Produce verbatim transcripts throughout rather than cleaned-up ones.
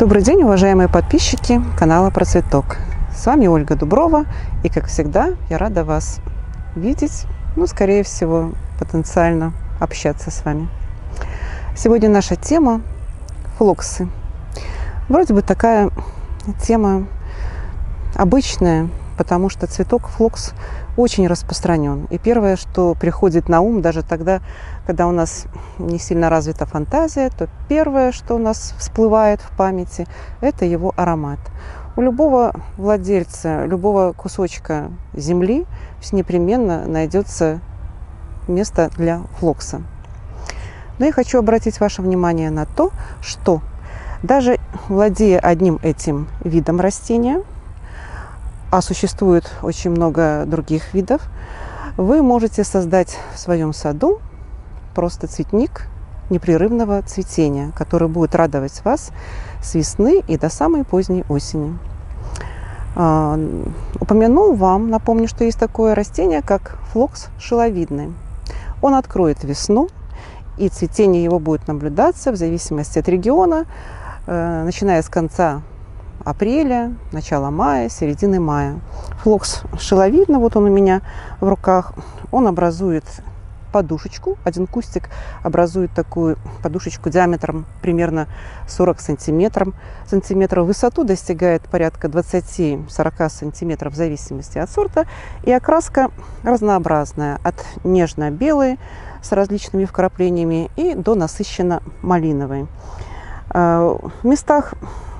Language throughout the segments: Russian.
Добрый день, уважаемые подписчики канала Про Цветок. С вами Ольга Дуброва, и, как всегда, я рада вас видеть, ну, скорее всего, потенциально общаться с вами. Сегодня наша тема – флоксы. Вроде бы такая тема обычная, потому что цветок флокс очень распространен. И первое, что приходит на ум, даже тогда, когда у нас не сильно развита фантазия, то первое, что у нас всплывает в памяти, это его аромат. У любого владельца, любого кусочка земли непременно найдется место для флокса. Но я хочу обратить ваше внимание на то, что даже владея одним этим видом растения, а существует очень много других видов, вы можете создать в своем саду просто цветник непрерывного цветения, который будет радовать вас с весны и до самой поздней осени. А, упомяну вам, напомню, что есть такое растение, как флокс шиловидный. Он откроет весну, и цветение его будет наблюдаться в зависимости от региона, э, начиная с конца апреля, начала мая, середины мая. Флокс шиловидный, вот он у меня в руках, он образует подушечку. Один кустик образует такую подушечку диаметром примерно сорок сантиметров. Сантиметров в высоту, достигает порядка двадцати-сорока сантиметров в зависимости от сорта. И окраска разнообразная, от нежно-белой с различными вкраплениями и до насыщенно-малиновой. В местах,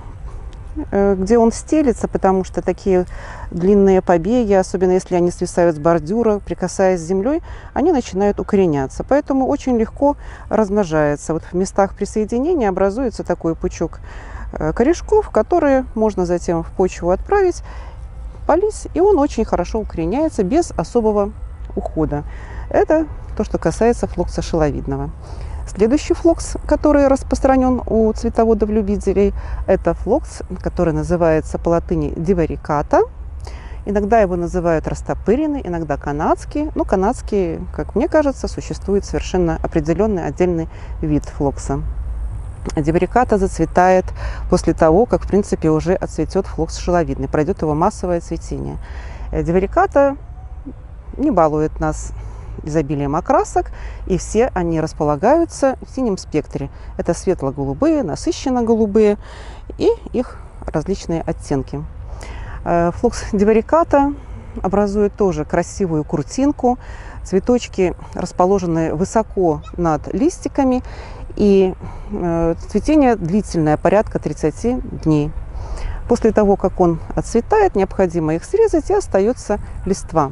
где он стелится, потому что такие длинные побеги, особенно если они свисают с бордюра, прикасаясь с землей, они начинают укореняться. Поэтому очень легко размножается. Вот в местах присоединения образуется такой пучок корешков, которые можно затем в почву отправить, полить, и он очень хорошо укореняется без особого ухода. Это то, что касается флокса шиловидного. Следующий флокс, который распространен у цветоводов-любителей, это флокс, который называется по латыни дивариката. Иногда его называют растопыренный, иногда канадский. Но канадский, как мне кажется, существует совершенно определенный отдельный вид флокса. Дивариката зацветает после того, как, в принципе, уже отцветет флокс шиловидный, пройдет его массовое цветение. Дивариката не балует нас изобилием окрасок, и все они располагаются в синем спектре. Это светло-голубые, насыщенно-голубые и их различные оттенки. Флокс дивариката образует тоже красивую куртинку. Цветочки расположены высоко над листиками, и цветение длительное, порядка тридцати дней. После того, как он отцветает, необходимо их срезать, и остается листва.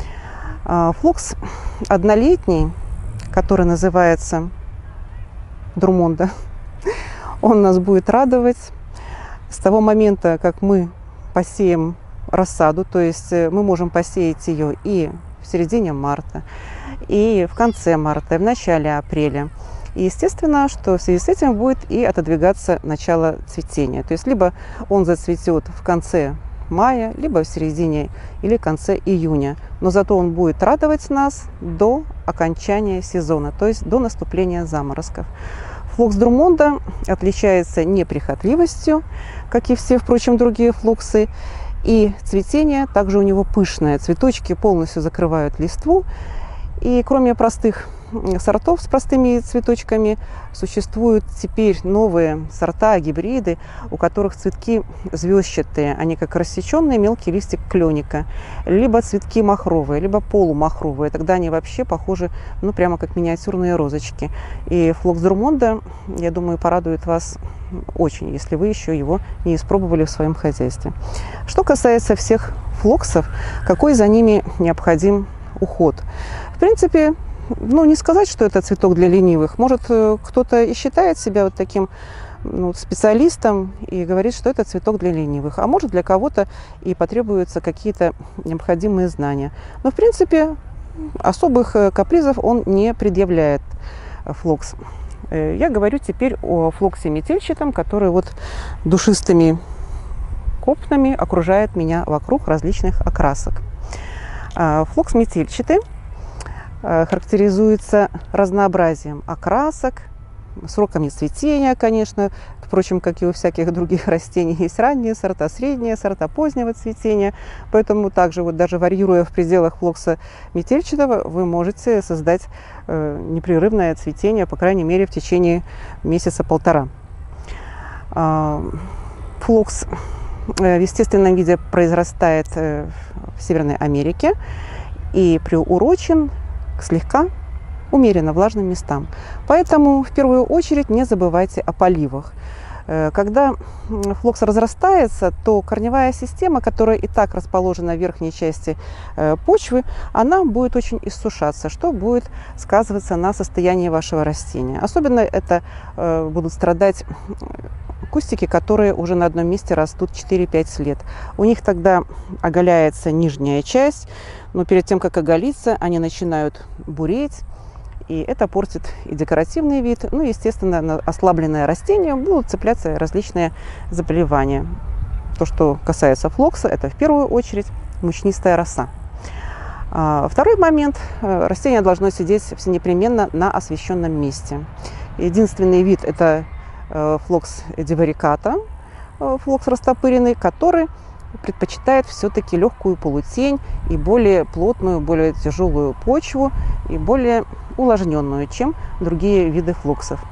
Флокс однолетний, который называется Друмонда, он нас будет радовать с того момента, как мы посеем рассаду, то есть мы можем посеять ее и в середине марта, и в конце марта, и в начале апреля. И естественно, что в связи с этим будет и отодвигаться начало цветения. То есть либо он зацветет в конце мая, либо в середине или конце июня. Но зато он будет радовать нас до окончания сезона, то есть до наступления заморозков. Флокс Друмонда отличается неприхотливостью, как и все, впрочем, другие флоксы. И цветение также у него пышное. Цветочки полностью закрывают листву. И кроме простых сортов с простыми цветочками, существуют теперь новые сорта, гибриды, у которых цветки звездчатые, они как рассеченный мелкий листик кленика, либо цветки махровые, либо полумахровые. Тогда они вообще похожи, ну, прямо как миниатюрные розочки. И флокс Друмонда, я думаю, порадует вас очень, если вы еще его не испробовали в своем хозяйстве. Что касается всех флоксов, какой за ними необходим уход? В принципе, ну, не сказать, что это цветок для ленивых. Может, кто-то и считает себя вот таким, ну, специалистом и говорит, что это цветок для ленивых. А может, для кого-то и потребуются какие-то необходимые знания. Но, в принципе, особых капризов он не предъявляет, флокс. Я говорю теперь о флоксе метельчатом, который вот душистыми копнами окружает меня вокруг различных окрасок. Флокс метельчатый характеризуется разнообразием окрасок, сроками цветения, конечно. Впрочем, как и у всяких других растений, есть ранние сорта, средние сорта, позднего цветения. Поэтому также, вот даже варьируя в пределах флокса метельчатого, вы можете создать э, непрерывное цветение, по крайней мере, в течение месяца-полтора. Э, флокс в естественном виде произрастает э, в Северной Америке и приурочен к слегка умеренно влажным местам. Поэтому в первую очередь не забывайте о поливах. Когда флокс разрастается, то корневая система, которая и так расположена в верхней части почвы, она будет очень иссушаться, что будет сказываться на состоянии вашего растения. Особенно это будут страдать кустики, которые уже на одном месте растут четыре-пять лет. У них тогда оголяется нижняя часть, но перед тем, как оголиться, они начинают буреть. И это портит и декоративный вид, ну, естественно, на ослабленное растение будут цепляться различные заболевания. То, что касается флокса, это в первую очередь мучнистая роса. А второй момент. Растение должно сидеть всенепременно на освещенном месте. Единственный вид – это флокс дивариката, флокс растопыренный, который предпочитает все-таки легкую полутень и более плотную, более тяжелую почву и более увлажненную, чем другие виды флоксов.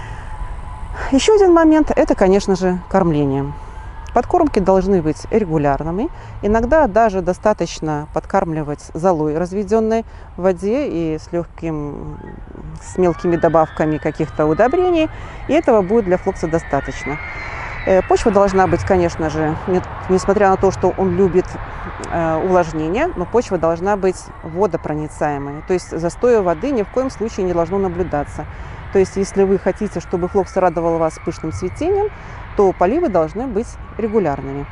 Еще один момент – это, конечно же, кормление. Подкормки должны быть регулярными. Иногда даже достаточно подкармливать золой, разведенной в воде и с легким, с мелкими добавками каких-то удобрений. И этого будет для флокса достаточно. Почва должна быть, конечно же, несмотря на то, что он любит увлажнение, но почва должна быть водопроницаемой. То есть застоя воды ни в коем случае не должно наблюдаться. То есть если вы хотите, чтобы флокс радовал вас пышным цветением, то поливы должны быть регулярными.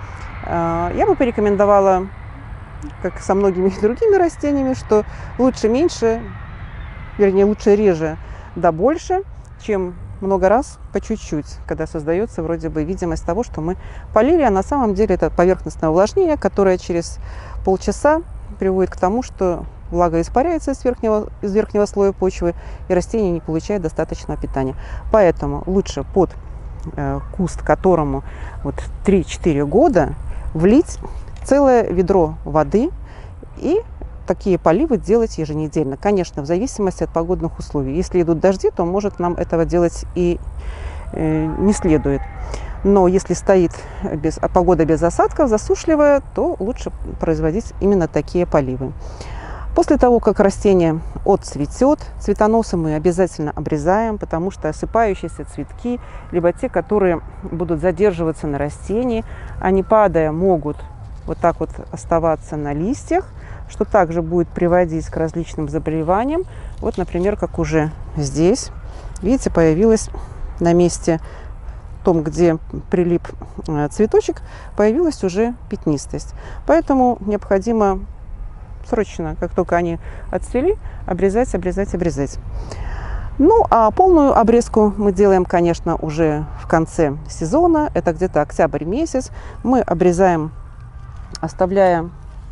Я бы порекомендовала, как со многими другими растениями, что лучше меньше, вернее лучше реже да больше, чем много раз по чуть-чуть, когда создается вроде бы видимость того, что мы полили, а на самом деле это поверхностное увлажнение, которое через полчаса приводит к тому, что влага испаряется из верхнего, из верхнего слоя почвы, и растение не получает достаточного питания. Поэтому лучше под э, куст, которому вот три-четыре года, влить целое ведро воды и такие поливы делать еженедельно. Конечно, в зависимости от погодных условий. Если идут дожди, то, может, нам этого делать и э, не следует. Но если стоит без, погода без осадков, засушливая, то лучше производить именно такие поливы. После того, как растение отцветет, цветоносы мы обязательно обрезаем, потому что осыпающиеся цветки, либо те, которые будут задерживаться на растении, они, падая, могут вот так вот оставаться на листьях, что также будет приводить к различным заболеваниям. Вот, например, как уже здесь, видите, появилась на месте том, где прилип цветочек, появилась уже пятнистость. Поэтому необходимо срочно, как только они отцвели, обрезать, обрезать, обрезать. Ну, а полную обрезку мы делаем, конечно, уже в конце сезона. Это где-то октябрь месяц. Мы обрезаем, оставляя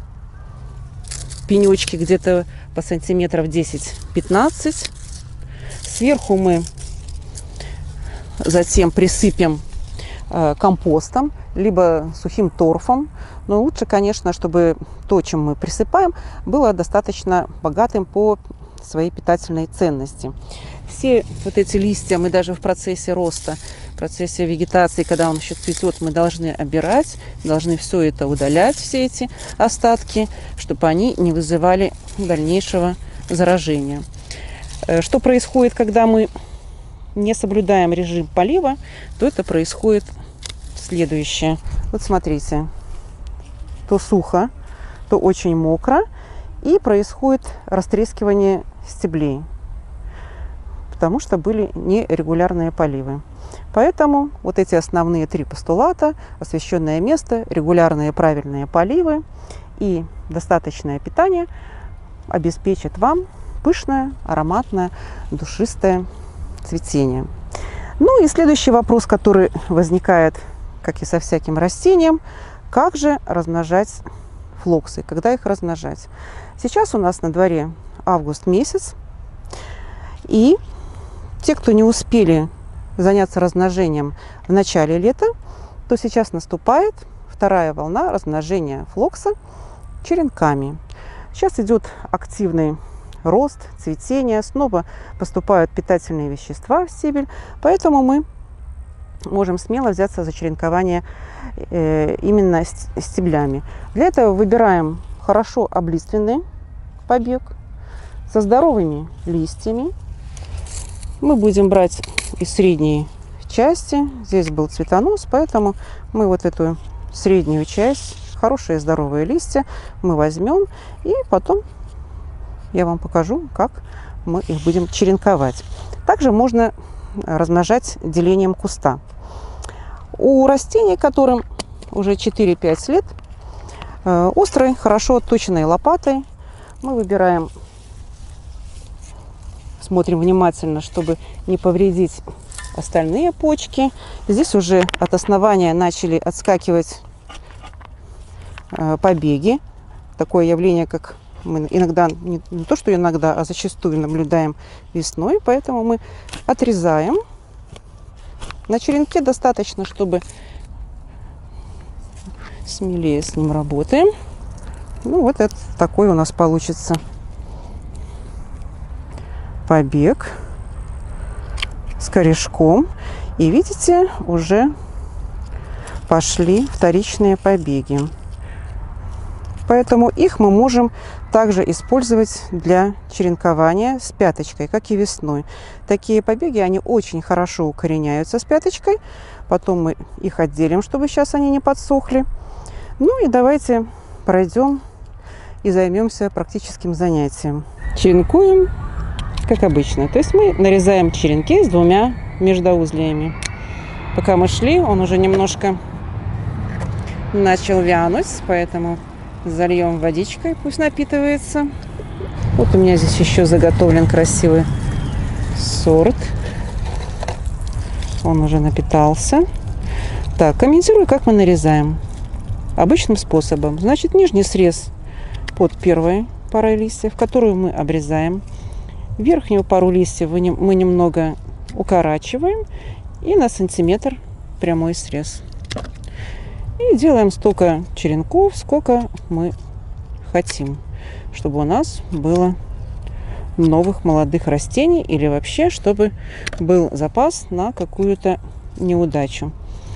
пенечки где-то по сантиметров десять-пятнадцать. Сверху мы затем присыпем э, компостом, либо сухим торфом. Но лучше, конечно, чтобы то, чем мы присыпаем, было достаточно богатым по своей питательной ценности. Все вот эти листья мы даже в процессе роста, в процессе вегетации, когда он еще цветет, мы должны обирать, должны все это удалять, все эти остатки, чтобы они не вызывали дальнейшего заражения. Что происходит, когда мы не соблюдаем режим полива, то это происходит следующее. Вот смотрите, то сухо, то очень мокро, и происходит растрескивание стеблей, потому что были нерегулярные поливы. Поэтому вот эти основные три постулата: освещенное место, регулярные правильные поливы и достаточное питание обеспечат вам пышное, ароматное, душистое цветение. Ну и следующий вопрос, который возникает, как и со всяким растением: как же размножать флоксы, когда их размножать? Сейчас у нас на дворе август месяц, и те, кто не успели заняться размножением в начале лета, то сейчас наступает вторая волна размножения флокса черенками. Сейчас идет активный рост, цветение, снова поступают питательные вещества в стебель, поэтому мы можем смело взяться за черенкование э, именно стеблями. Для этого выбираем хорошо облиственный побег со здоровыми листьями. Мы будем брать из средней части. Здесь был цветонос, поэтому мы вот эту среднюю часть, хорошие здоровые листья, мы возьмем и потом я вам покажу, как мы их будем черенковать. Также можно размножать делением куста. У растений, которым уже четыре-пять лет, острой, хорошо отточенной лопатой мы выбираем, смотрим внимательно, чтобы не повредить остальные почки. Здесь уже от основания начали отскакивать побеги. Такое явление, как мы иногда, не, не то что иногда, а зачастую наблюдаем весной, поэтому мы отрезаем. На черенке достаточно, чтобы смелее с ним работаем. Ну вот это такой у нас получится побег с корешком. И видите, уже пошли вторичные побеги. Поэтому их мы можем также использовать для черенкования с пяточкой, как и весной. Такие побеги, они очень хорошо укореняются с пяточкой. Потом мы их отделим, чтобы сейчас они не подсохли. Ну и давайте пройдем и займемся практическим занятием. Черенкуем, как обычно. То есть мы нарезаем черенки с двумя междоузлиями. Пока мы шли, он уже немножко начал вянуть, поэтому зальем водичкой, пусть напитывается. Вот у меня здесь еще заготовлен красивый сорт. Он уже напитался. Так, комментирую, как мы нарезаем. Обычным способом. Значит, нижний срез под первой парой листьев, которую мы обрезаем. Верхнюю пару листьев мы немного укорачиваем. И на сантиметр прямой срез. И делаем столько черенков, сколько мы хотим, чтобы у нас было новых молодых растений или вообще, чтобы был запас на какую-то неудачу.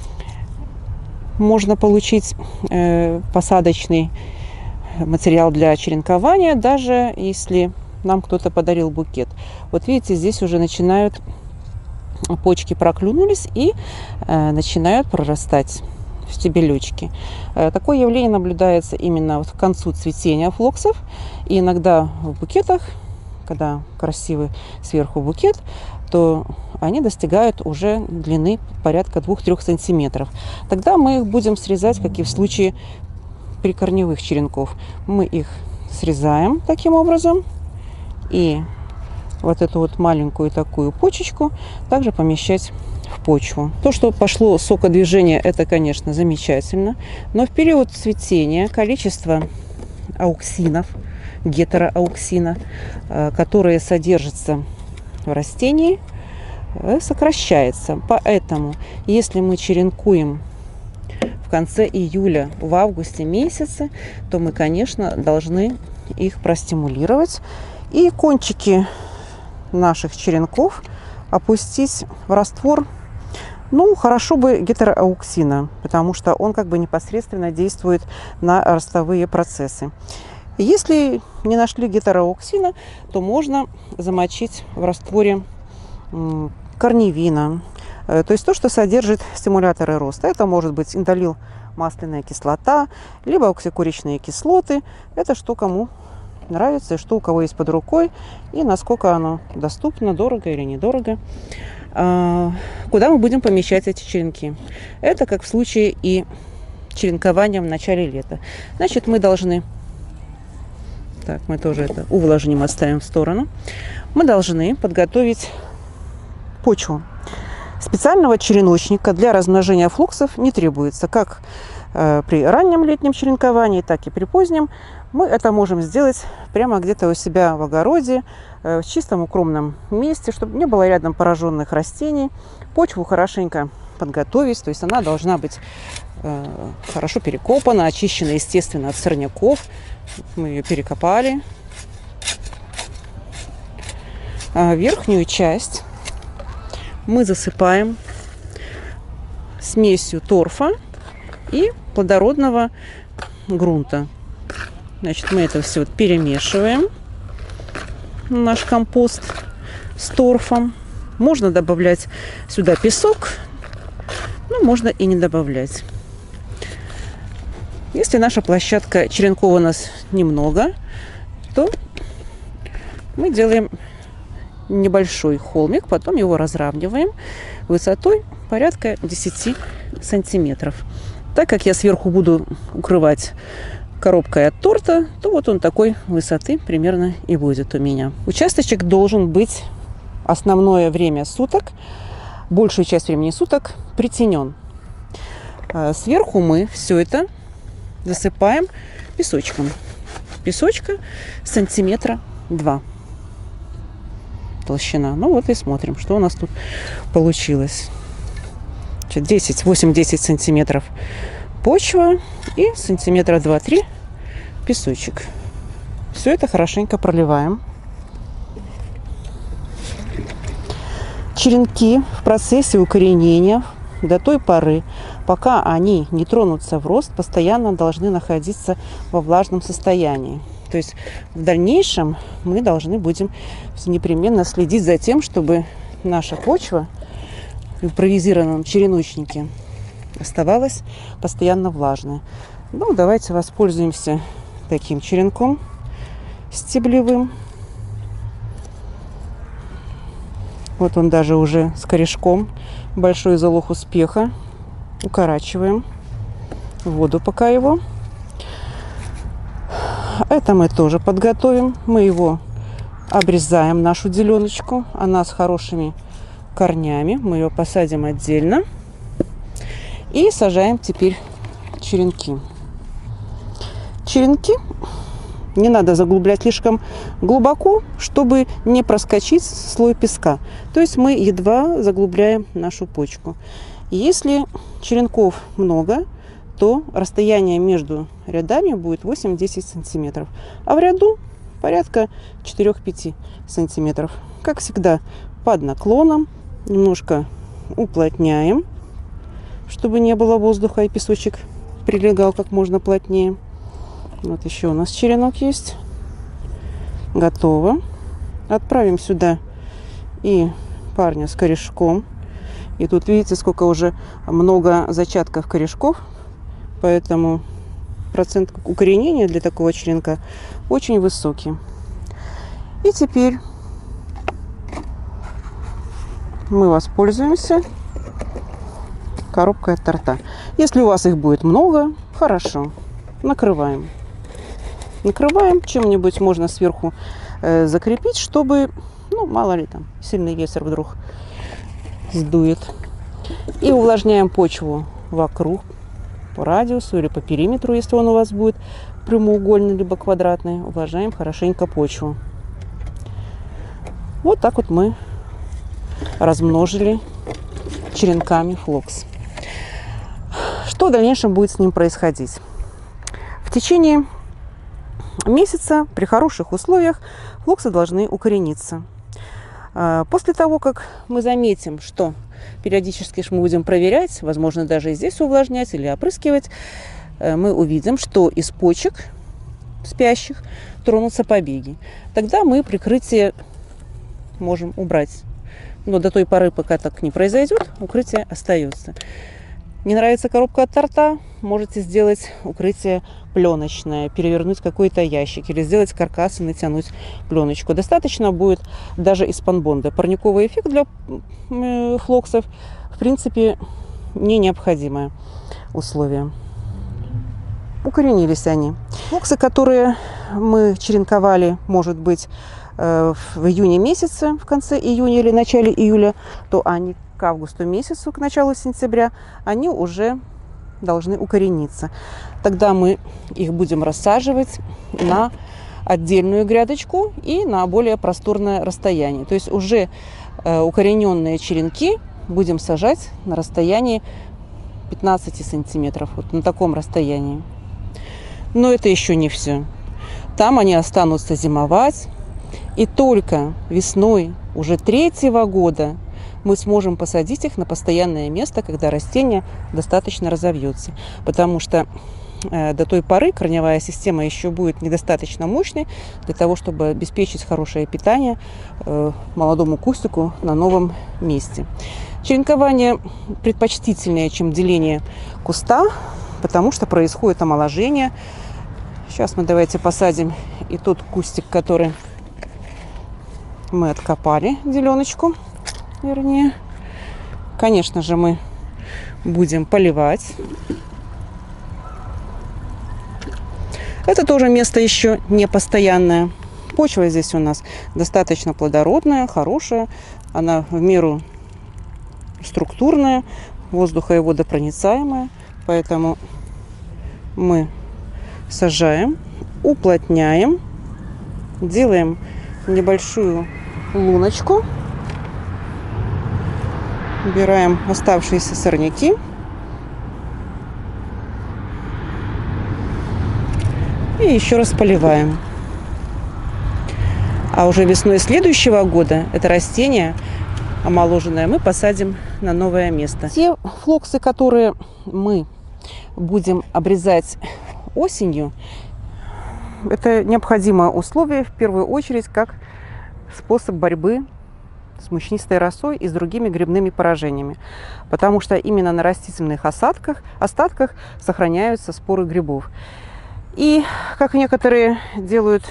Можно получить э, посадочный материал для черенкования, даже если нам кто-то подарил букет. Вот видите, здесь уже начинают, почки проклюнулись и э, начинают прорастать стебелечки. Такое явление наблюдается именно вот к концу цветения флоксов. И иногда в букетах, когда красивый сверху букет, то они достигают уже длины порядка двух-трёх сантиметров. Тогда мы их будем срезать, как и в случае прикорневых черенков. Мы их срезаем таким образом. И вот эту вот маленькую такую почечку также помещать в почву. То, что пошло сокодвижение, это, конечно, замечательно. Но в период цветения количество ауксинов, гетероауксина, которые содержатся в растении, сокращается. Поэтому, если мы черенкуем в конце июля, в августе месяце, то мы, конечно, должны их простимулировать. И кончики наших черенков опустить в раствор. Ну, хорошо бы гетероауксина, потому что он как бы непосредственно действует на ростовые процессы. Если не нашли гетероауксина, то можно замочить в растворе корневина. То есть то, что содержит стимуляторы роста. Это может быть индолил масляная кислота, либо оксикуричные кислоты. Это что кому нравится, и что у кого есть под рукой, и насколько оно доступно, дорого или недорого. Куда мы будем помещать эти черенки? Это как в случае и черенкования в начале лета. Значит, мы должны, так, мы тоже это увлажним, оставим в сторону. Мы должны подготовить почву. Специального череночника для размножения флоксов не требуется. Как при раннем летнем черенковании, так и при позднем. Мы это можем сделать прямо где-то у себя в огороде, в чистом укромном месте, чтобы не было рядом пораженных растений. Почву хорошенько подготовить, то есть она должна быть э, хорошо перекопана, очищена, естественно, от сорняков. Мы ее перекопали. А верхнюю часть мы засыпаем смесью торфа и плодородного грунта. Значит, мы это все перемешиваем, наш компост с торфом. Можно добавлять сюда песок, но можно и не добавлять. Если наша площадка черенков у нас немного, то мы делаем небольшой холмик, потом его разравниваем высотой порядка десяти сантиметров. Так как я сверху буду укрывать коробкой от торта, то вот он такой высоты примерно и будет у меня. Участочек должен быть основное время суток, большую часть времени суток притенен. Сверху мы все это засыпаем песочком. Песочка сантиметра два толщина. Ну вот и смотрим, что у нас тут получилось. десять, восемь-десять сантиметров почва и сантиметра два-три песочек. Все это хорошенько проливаем. Черенки в процессе укоренения до той поры, пока они не тронутся в рост, постоянно должны находиться во влажном состоянии. То есть в дальнейшем мы должны будем непременно следить за тем, чтобы наша почва в импровизированном череночнике оставалась постоянно влажной. Ну, давайте воспользуемся таким черенком стеблевым. Вот он даже уже с корешком. Большой залог успеха. Укорачиваем в воду пока его. Это мы тоже подготовим. Мы его обрезаем, нашу деленочку. Она с хорошими корнями. Мы ее посадим отдельно. И сажаем теперь черенки. Черенки не надо заглублять слишком глубоко, чтобы не проскочить слой песка. То есть мы едва заглубляем нашу почку. Если черенков много, то расстояние между рядами будет восемь-десять сантиметров. А в ряду порядка четыре-пять сантиметров. Как всегда, под наклоном. Немножко уплотняем, чтобы не было воздуха и песочек прилегал как можно плотнее. Вот еще у нас черенок есть. Готово. Отправим сюда и парня с корешком. И тут видите, сколько уже много зачатков корешков. Поэтому процент укоренения для такого черенка очень высокий. И теперь мы воспользуемся коробкой от торта. Если у вас их будет много, хорошо. Накрываем. Накрываем чем-нибудь, можно сверху э, закрепить, чтобы, ну, мало ли там, сильный ветер вдруг сдует. И увлажняем почву вокруг, по радиусу или по периметру, если он у вас будет прямоугольный либо квадратный. Увлажняем хорошенько почву. Вот так вот мы размножили черенками флокс. Что в дальнейшем будет с ним происходить? В течение месяца при хороших условиях флоксы должны укорениться. После того, как мы заметим, что периодически мы будем проверять, возможно, даже и здесь увлажнять или опрыскивать, мы увидим, что из почек спящих тронутся побеги. Тогда мы прикрытие можем убрать. Но до той поры, пока так не произойдет, укрытие остается. Не нравится коробка от торта, можете сделать укрытие пленочное, перевернуть какой-то ящик или сделать каркас и натянуть пленочку. Достаточно будет даже из панбонда. Парниковый эффект для флоксов, в принципе, не необходимое условие. Укоренились они. Флоксы, которые мы черенковали, может быть, в июне месяце, в конце июня или начале июля, то они к августу месяцу, к началу сентября, они уже должны укорениться. Тогда мы их будем рассаживать на отдельную грядочку и на более просторное расстояние. То есть уже э, укорененные черенки будем сажать на расстоянии пятнадцати сантиметров, вот на таком расстоянии. Но это еще не все. Там они останутся зимовать, и только весной уже третьего года мы сможем посадить их на постоянное место, когда растение достаточно разовьется. Потому что э, до той поры корневая система еще будет недостаточно мощной для того, чтобы обеспечить хорошее питание э, молодому кустику на новом месте. Черенкование предпочтительнее, чем деление куста, потому что происходит омоложение. Сейчас мы давайте посадим и тот кустик, который мы откопали, деленочку, вернее. Конечно же, мы будем поливать. Это тоже место еще не постоянное. Почва здесь у нас достаточно плодородная, хорошая. Она в меру структурная, воздуха и водопроницаемая. Поэтому мы сажаем, уплотняем, делаем небольшую луночку, убираем оставшиеся сорняки и еще раз поливаем. А уже весной следующего года это растение омоложенное мы посадим на новое место. Те флоксы, которые мы будем обрезать осенью, это необходимое условие в первую очередь как способ борьбы с мучнистой росой и с другими грибными поражениями, потому что именно на растительных осадках, остатках сохраняются споры грибов. И как некоторые делают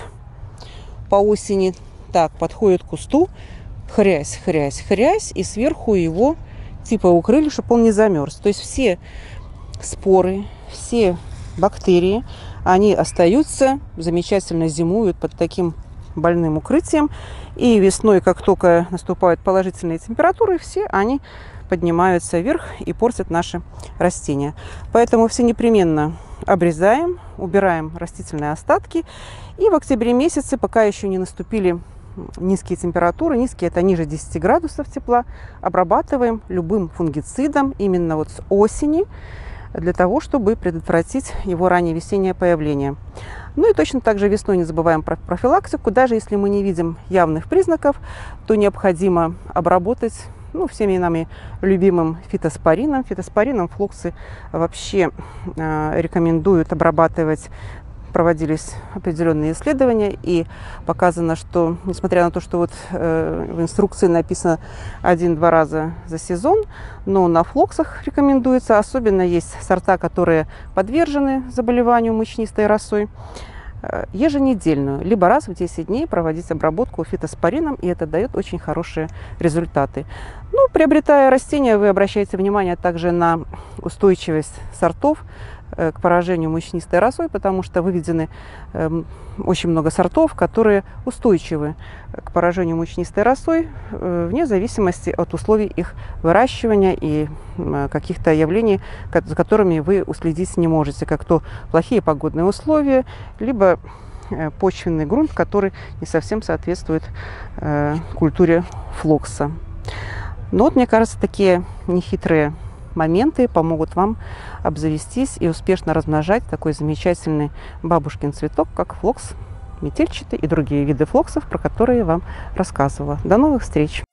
по осени, так подходят к кусту, хрясь, хрясь, хрясь, и сверху его типа укрыли, чтобы он не замерз. То есть все споры, все бактерии, они остаются, замечательно зимуют под таким больным укрытием. И весной, как только наступают положительные температуры, все они поднимаются вверх и портят наши растения. Поэтому все непременно обрезаем, убираем растительные остатки. И в октябре месяце, пока еще не наступили низкие температуры, низкие это ниже десяти градусов тепла, обрабатываем любым фунгицидом именно вот с осени, для того, чтобы предотвратить его раннее весеннее появление. Ну и точно так же весной не забываем про профилактику. Даже если мы не видим явных признаков, то необходимо обработать ну, всеми нами любимым фитоспорином. Фитоспорином флоксы вообще э, рекомендуют обрабатывать. Проводились определенные исследования, и показано, что, несмотря на то, что вот э, в инструкции написано один-два раза за сезон, но на флоксах рекомендуется, особенно есть сорта, которые подвержены заболеванию мучнистой росой, э, еженедельную, либо раз в десять дней проводить обработку фитоспорином, и это дает очень хорошие результаты. Ну, приобретая растения, вы обращаете внимание также на устойчивость сортов к поражению мучнистой росой, потому что выведены э, очень много сортов, которые устойчивы к поражению мучнистой росой э, вне зависимости от условий их выращивания и э, каких-то явлений, за которыми вы уследить не можете, как то плохие погодные условия, либо э, почвенный грунт, который не совсем соответствует э, культуре флокса. Но вот, мне кажется, такие нехитрые моменты помогут вам обзавестись и успешно размножать такой замечательный бабушкин цветок, как флокс метельчатый и другие виды флоксов, про которые я вам рассказывала. До новых встреч!